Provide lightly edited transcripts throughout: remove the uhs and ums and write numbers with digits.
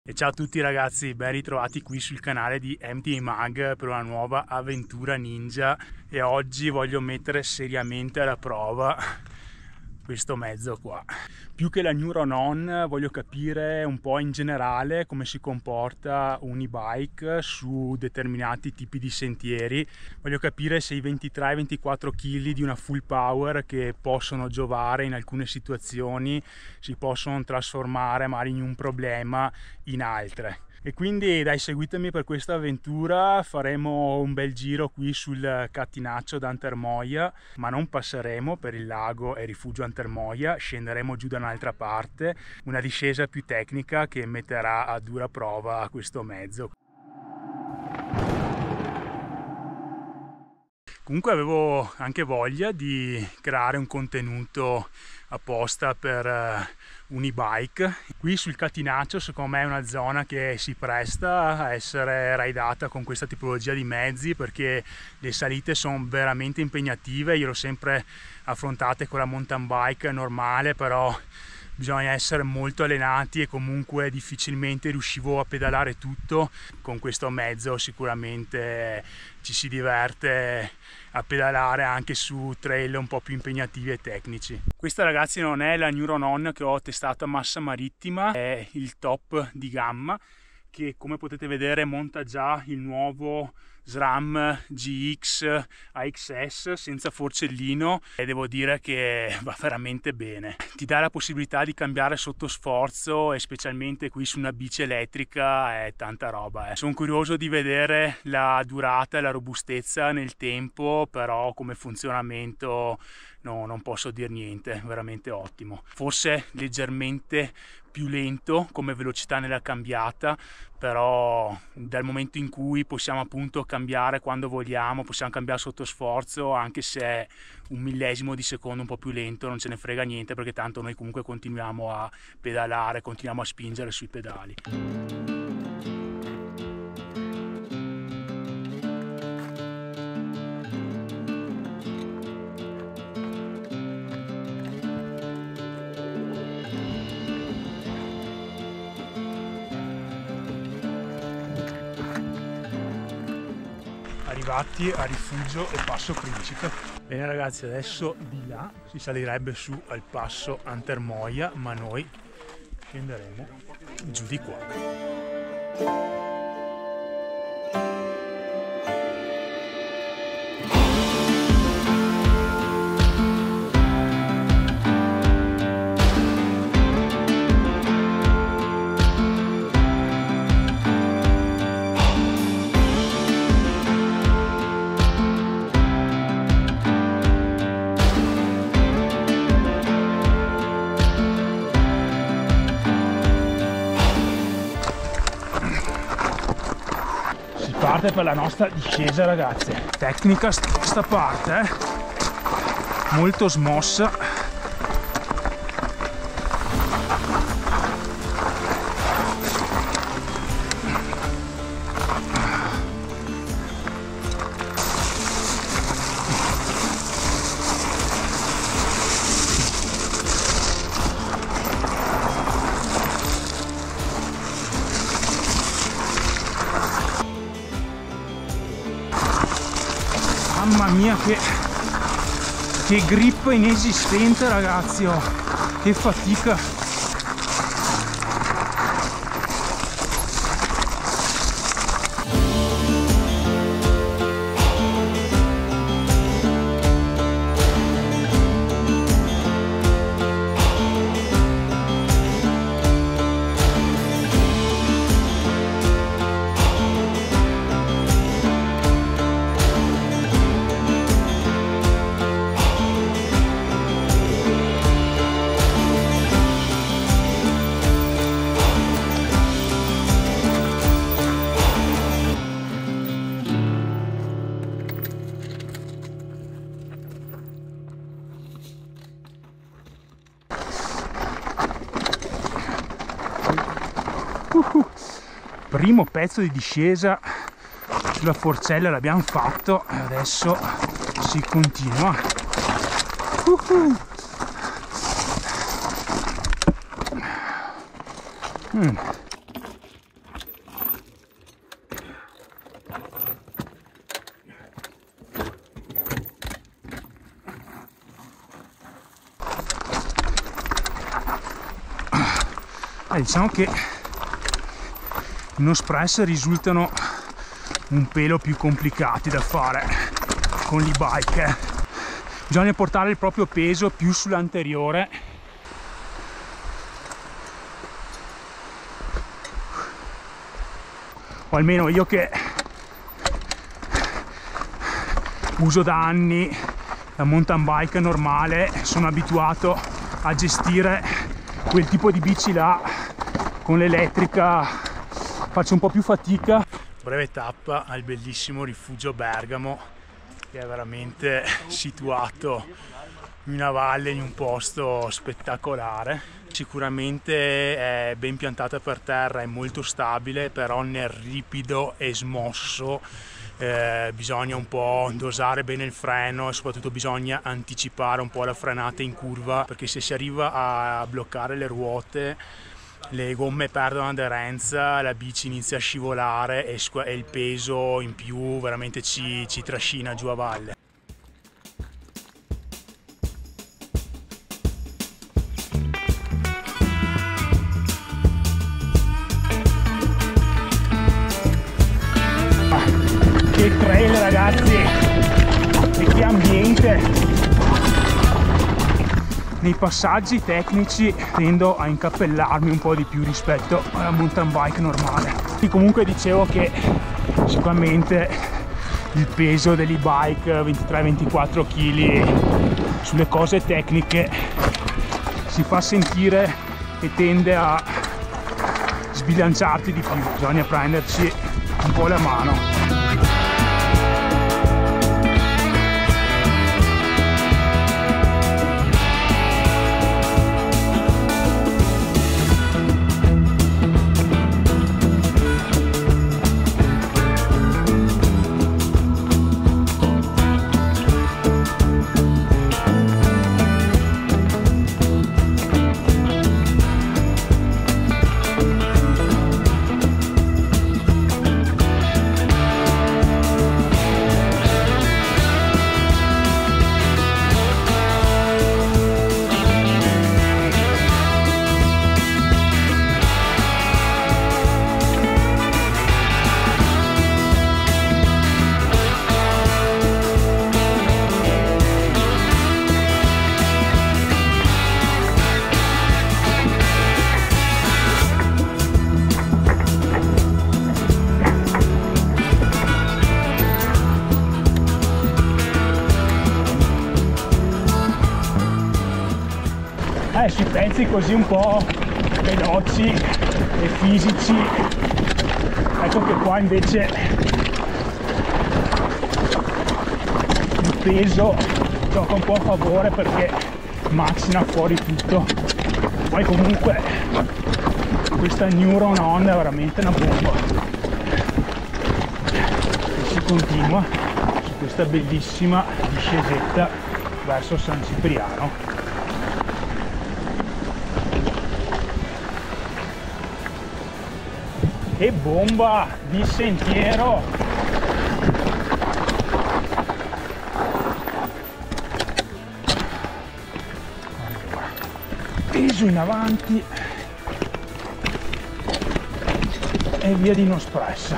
E ciao a tutti ragazzi, ben ritrovati qui sul canale di MTA Mag per una nuova avventura ninja. E oggi voglio mettere seriamente alla prova questo mezzo qua. Più che la Neuron On voglio capire un po' in generale come si comporta un e-bike su determinati tipi di sentieri. Voglio capire se i 23-24 kg di una full power che possono giovare in alcune situazioni si possono trasformare magari in un problema in altre. E quindi dai, seguitemi per questa avventura. Faremo un bel giro qui sul Catinaccio d'Antermoia, ma non passeremo per il lago e rifugio Antermoia, scenderemo giù da un'altra parte, una discesa più tecnica che metterà a dura prova questo mezzo. Comunque avevo anche voglia di creare un contenuto apposta per un e-bike. Qui sul Catinaccio secondo me è una zona che si presta a essere raidata con questa tipologia di mezzi, perché le salite sono veramente impegnative. Io l'ho sempre affrontate con la mountain bike normale, però bisogna essere molto allenati e comunque difficilmente riuscivo a pedalare tutto. Con questo mezzo sicuramente ci si diverte a pedalare anche su trail un po' più impegnativi e tecnici. Questa ragazzi non è la Neuron On che ho testato a Massa Marittima, è il top di gamma che, come potete vedere, monta già il nuovo SRAM GX AXS senza forcellino e devo dire che va veramente bene. Ti dà la possibilità di cambiare sotto sforzo e specialmente qui su una bici elettrica è tanta roba. Sono curioso di vedere la durata e la robustezza nel tempo, però come funzionamento no, non posso dire niente, veramente ottimo. Forse leggermente più lento come velocità nella cambiata, però dal momento in cui possiamo appunto cambiare quando vogliamo, possiamo cambiare sotto sforzo, anche se è un millesimo di secondo un po' più lento, non ce ne frega niente, perché tanto noi comunque continuiamo a pedalare, continuiamo a spingere sui pedali. Arrivati a rifugio e passo principe. Bene ragazzi, adesso di là si salirebbe su al passo Antermoia, ma noi scenderemo giù di qua. Parte per la nostra discesa ragazzi. Tecnica sta parte, molto smossa. Mamma mia, che grip inesistente ragazzi, oh, che fatica. Primo pezzo di discesa sulla forcella l'abbiamo fatto e adesso si continua. Diciamo che i nose press risultano un pelo più complicati da fare con l'e-bike. Bisogna portare il proprio peso più sull'anteriore. O almeno io che uso da anni la mountain bike normale sono abituato a gestire quel tipo di bici là. Con l'elettrica faccio un po' più fatica. Breve tappa al bellissimo rifugio Bergamo, che è veramente situato in una valle, in un posto spettacolare. Sicuramente è ben piantata per terra, è molto stabile, però nel ripido e smosso bisogna un po' dosare bene il freno e soprattutto bisogna anticipare un po' la frenata in curva, perché se si arriva a bloccare le ruote, le gomme perdono aderenza, la bici inizia a scivolare e il peso in più veramente ci trascina giù a valle. Che trail, ragazzi, e che ambiente! Nei passaggi tecnici tendo a incappellarmi un po' di più rispetto alla mountain bike normale. E comunque dicevo che sicuramente il peso dell'e-bike 23-24 kg sulle cose tecniche si fa sentire e tende a sbilanciarti di più. Bisogna prenderci un po' la mano. Sui pezzi così un po' veloci e fisici, ecco che qua invece il peso gioca un po' a favore perché macina fuori tutto. Poi comunque questa Neuron On è veramente una bomba e si continua su questa bellissima discesetta verso San Cipriano. Che bomba di sentiero! Allora, peso in avanti e via di nose press.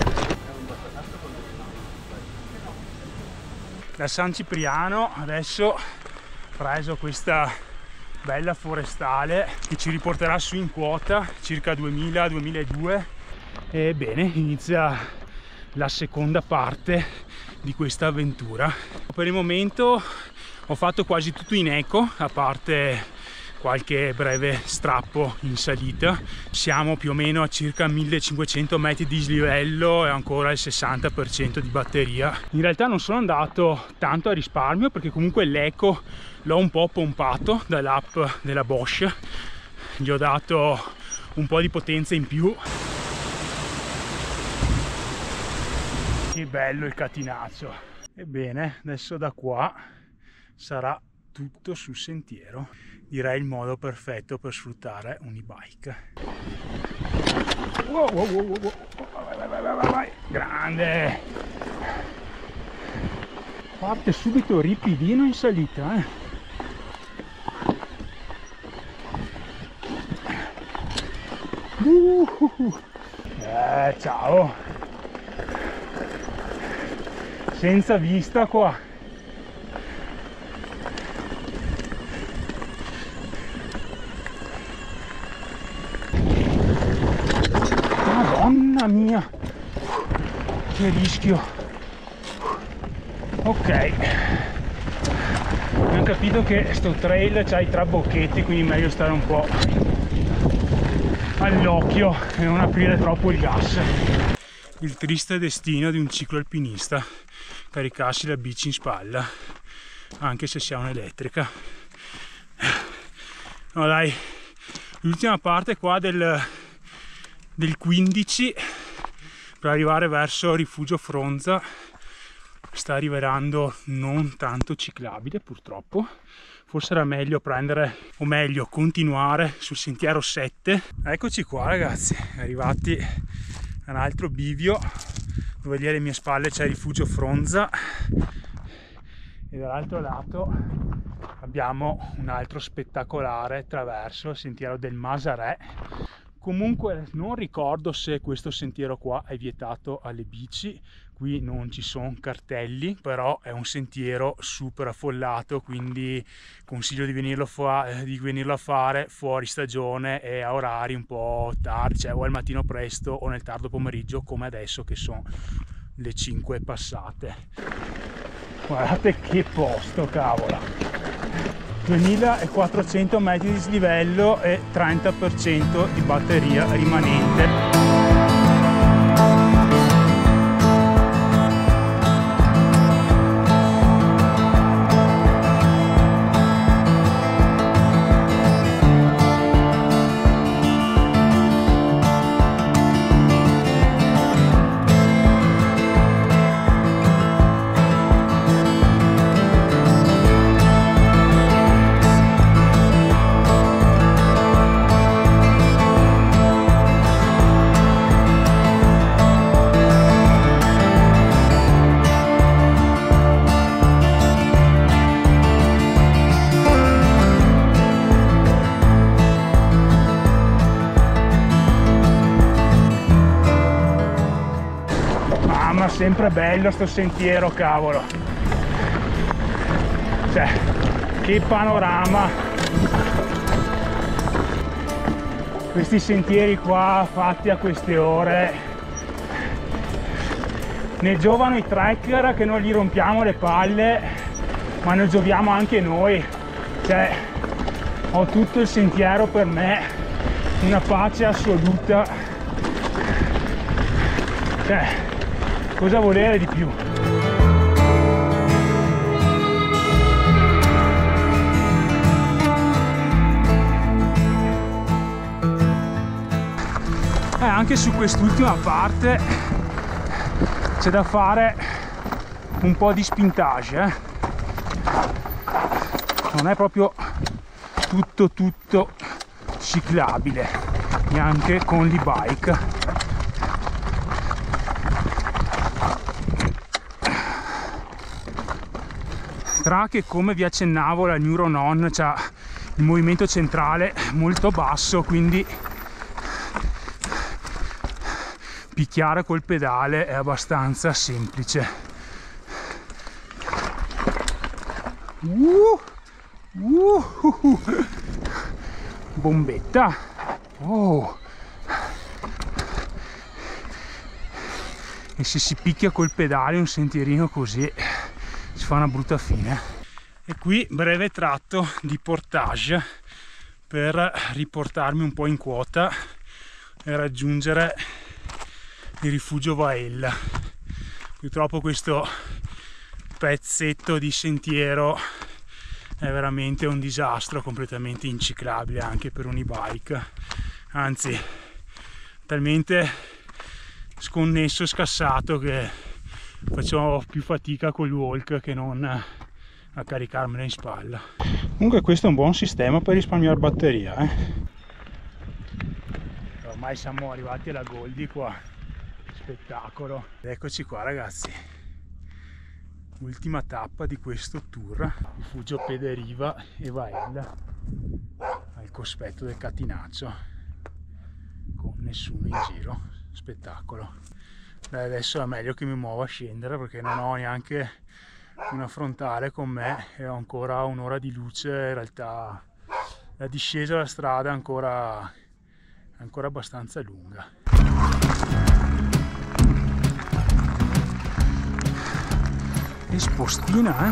Da San Cipriano adesso ho preso questa bella forestale che ci riporterà su in quota circa 2000-2002. Ebbene, inizia la seconda parte di questa avventura. Per il momento ho fatto quasi tutto in eco, a parte qualche breve strappo in salita. Siamo più o meno a circa 1500 metri di dislivello e ancora il 60% di batteria. In realtà non sono andato tanto a risparmio perché comunque l'eco l'ho un po' pompato dall'app della Bosch, gli ho dato un po' di potenza in più. Che bello il Catinaccio! Ebbene, adesso da qua sarà tutto sul sentiero. Direi il modo perfetto per sfruttare un e-bike. Wow, wow, wow, wow. Vai. Grande! Parte subito ripidino in salita, Ciao. Senza vista qua. Madonna mia, che rischio. Ok, abbiamo capito che sto trail c'ha i trabocchetti, quindi meglio stare un po' all'occhio e non aprire troppo il gas. Il triste destino di un cicloalpinista: caricarsi la bici in spalla anche se si ha un'elettrica. No dai, l'ultima parte qua del 15 per arrivare verso Rifugio Fronza sta rivelando non tanto ciclabile, purtroppo. Forse era meglio prendere, o meglio continuare sul sentiero 7. Eccoci qua ragazzi, arrivati a un altro bivio dove lì alle mie spalle c'è Rifugio Fronza e dall'altro lato abbiamo un altro spettacolare traverso, il sentiero del Masarè. Comunque non ricordo se questo sentiero qua è vietato alle bici, qui non ci sono cartelli, però è un sentiero super affollato, quindi consiglio di venirlo a fare fuori stagione e a orari un po' tardi, cioè o al mattino presto o nel tardo pomeriggio, come adesso che sono le 5 passate. Guardate che posto, cavola! 2400 metri di dislivello e 30% di batteria rimanente. Sempre bello sto sentiero, cavolo, cioè che panorama. Questi sentieri qua fatti a queste ore ne giovano i trekker, che non gli rompiamo le palle, ma ne gioviamo anche noi. Cioè ho tutto il sentiero per me, una pace assoluta, cioè cosa volere di più? Anche su quest'ultima parte c'è da fare un po' di spintage, non è proprio tutto ciclabile, neanche con l'e-bike. Tra che, come vi accennavo, la Neuronon c'ha il movimento centrale molto basso, quindi picchiare col pedale è abbastanza semplice. Bombetta. Oh. E se si picchia col pedale un sentierino così si fa una brutta fine. E qui breve tratto di portage per riportarmi un po' in quota e raggiungere il Rifugio Vaella. Purtroppo questo pezzetto di sentiero è veramente un disastro, completamente inciclabile anche per un e-bike, anzi talmente sconnesso e scassato che facevo più fatica col walk che non a caricarmela in spalla. Comunque questo è un buon sistema per risparmiare batteria, Ormai siamo arrivati alla Goldi qua, spettacolo. Eccoci qua ragazzi, ultima tappa di questo tour, Rifugio Pederiva e Vaella al cospetto del Catinaccio, con nessuno in giro, spettacolo. Dai, adesso è meglio che mi muova a scendere perché non ho neanche una frontale con me e ho ancora un'ora di luce. In realtà la discesa della strada è ancora abbastanza lunga. E spostina,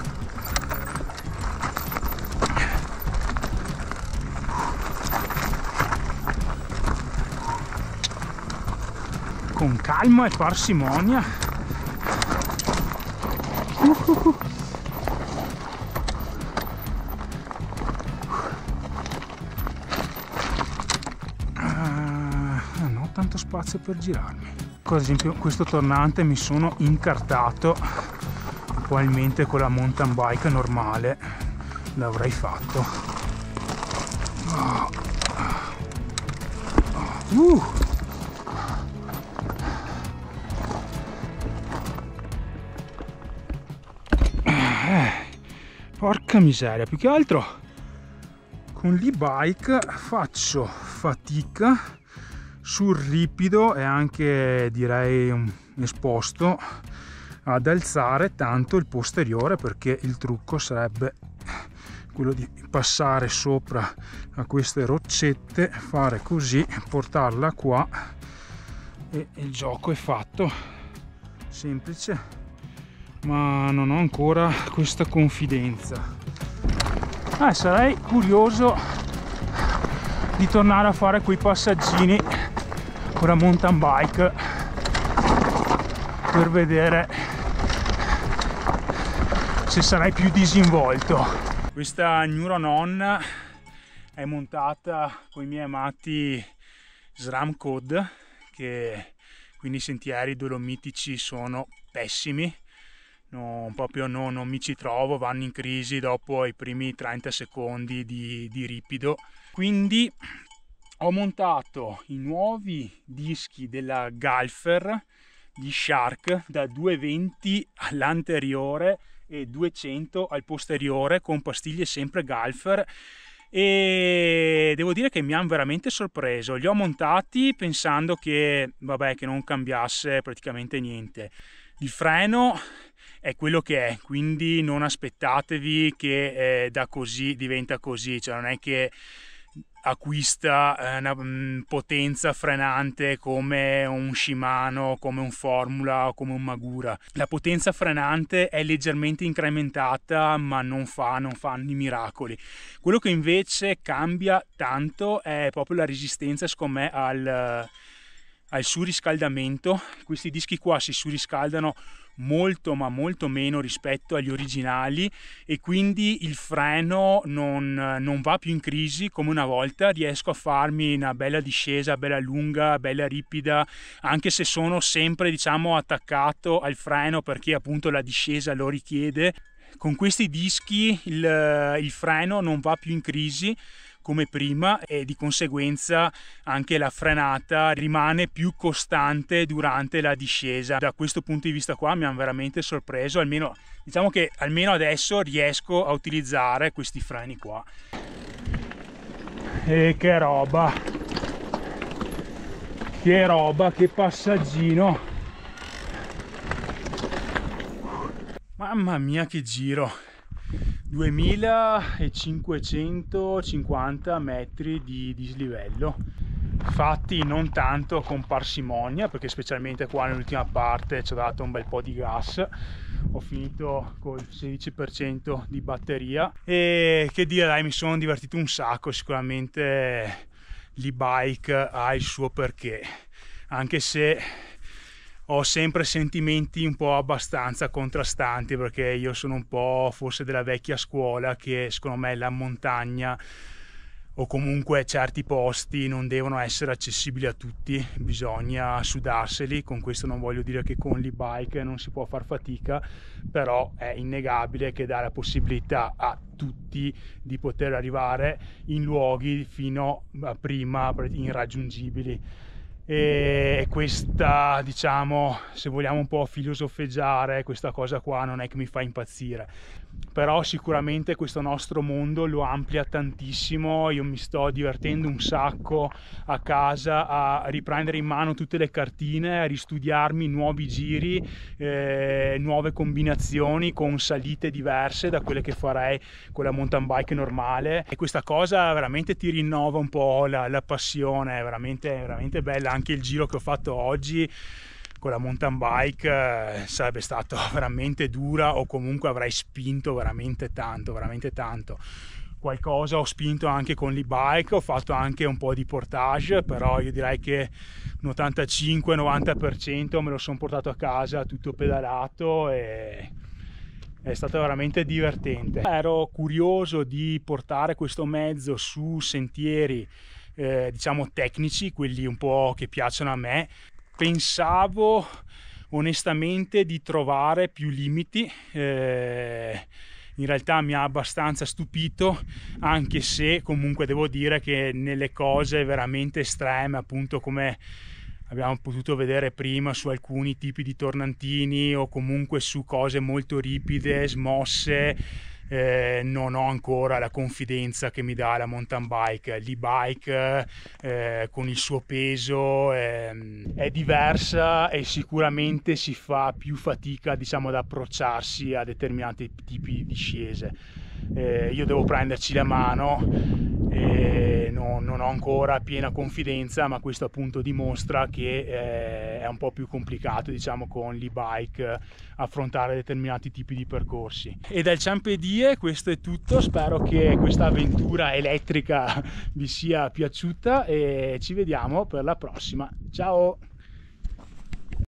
con calma e parsimonia. Non ho tanto spazio per girarmi. Ad esempio questo tornante mi sono incartato, probabilmente con la mountain bike normale l'avrei fatto. Porca miseria, più che altro con l'e-bike faccio fatica sul ripido e anche direi esposto ad alzare tanto il posteriore, perché il trucco sarebbe quello di passare sopra a queste roccette, fare così, portarla qua e il gioco è fatto. Semplice, ma non ho ancora questa confidenza. Sarei curioso di tornare a fare quei passaggini con la mountain bike per vedere se sarai più disinvolto. Questa Neuron è montata con i miei amati SRAM Code, che quindi i sentieri dolomitici sono pessimi. Non mi ci trovo, vanno in crisi dopo i primi 30 secondi di ripido. Quindi ho montato i nuovi dischi della Galfer di Shark da 220 all'anteriore e 200 al posteriore, con pastiglie sempre Galfer, e devo dire che mi hanno veramente sorpreso. Li ho montati pensando che non cambiasse praticamente niente. Il freno è quello che è, quindi non aspettatevi che da così diventa così, cioè non è che acquista una potenza frenante come un Shimano, come un Formula o come un Magura. La potenza frenante è leggermente incrementata, ma non fanno i miracoli. Quello che invece cambia tanto è proprio la resistenza, secondo me, al surriscaldamento. Questi dischi qua si surriscaldano molto, ma molto meno rispetto agli originali, e quindi il freno non va più in crisi come una volta. Riesco a farmi una bella discesa, bella lunga, bella ripida, anche se sono sempre, diciamo, attaccato al freno perché appunto la discesa lo richiede. Con questi dischi il freno non va più in crisi come prima e di conseguenza anche la frenata rimane più costante durante la discesa. Da questo punto di vista qua mi hanno veramente sorpreso, almeno diciamo che almeno adesso riesco a utilizzare questi freni qua. E che roba, che passaggino, mamma mia che giro. 2550 metri di dislivello, fatti non tanto con parsimonia, perché specialmente qua nell'ultima parte ci ho dato un bel po' di gas. Ho finito col 16% di batteria e che dire, dai, mi sono divertito un sacco. Sicuramente l'e-bike ha il suo perché, anche se ho sempre sentimenti un po' abbastanza contrastanti, perché io sono un po' forse della vecchia scuola che secondo me la montagna o comunque certi posti non devono essere accessibili a tutti, bisogna sudarseli. Con questo non voglio dire che con l'e-bike non si può far fatica, però è innegabile che dà la possibilità a tutti di poter arrivare in luoghi fino a prima irraggiungibili. e questa, diciamo, se vogliamo un po' filosofeggiare, questa cosa qua non è che mi fa impazzire, però sicuramente questo nostro mondo lo amplia tantissimo. Io mi sto divertendo un sacco a casa a riprendere in mano tutte le cartine, a ristudiarmi nuovi giri, nuove combinazioni con salite diverse da quelle che farei con la mountain bike normale, e questa cosa veramente ti rinnova un po' la passione. È veramente bella. Anche il giro che ho fatto oggi con la mountain bike sarebbe stato veramente dura, o comunque avrei spinto veramente tanto. Qualcosa ho spinto anche con l'e-bike, ho fatto anche un po' di portage, però io direi che un 85-90% me lo sono portato a casa tutto pedalato e è stato veramente divertente. Ero curioso di portare questo mezzo su sentieri diciamo tecnici, quelli un po' che piacciono a me. Pensavo onestamente di trovare più limiti, in realtà mi ha abbastanza stupito, anche se comunque devo dire che nelle cose veramente estreme, appunto come abbiamo potuto vedere prima su alcuni tipi di tornantini, o comunque su cose molto ripide, smosse, non ho ancora la confidenza che mi dà la mountain bike. L'e-bike con il suo peso è diversa e sicuramente si fa più fatica, diciamo, ad approcciarsi a determinati tipi di discese. Io devo prenderci la mano e non ho ancora piena confidenza, ma questo appunto dimostra che è un po' più complicato, diciamo, con l'e-bike affrontare determinati tipi di percorsi. E dal Ciampedie questo è tutto, spero che questa avventura elettrica vi sia piaciuta e ci vediamo per la prossima. Ciao!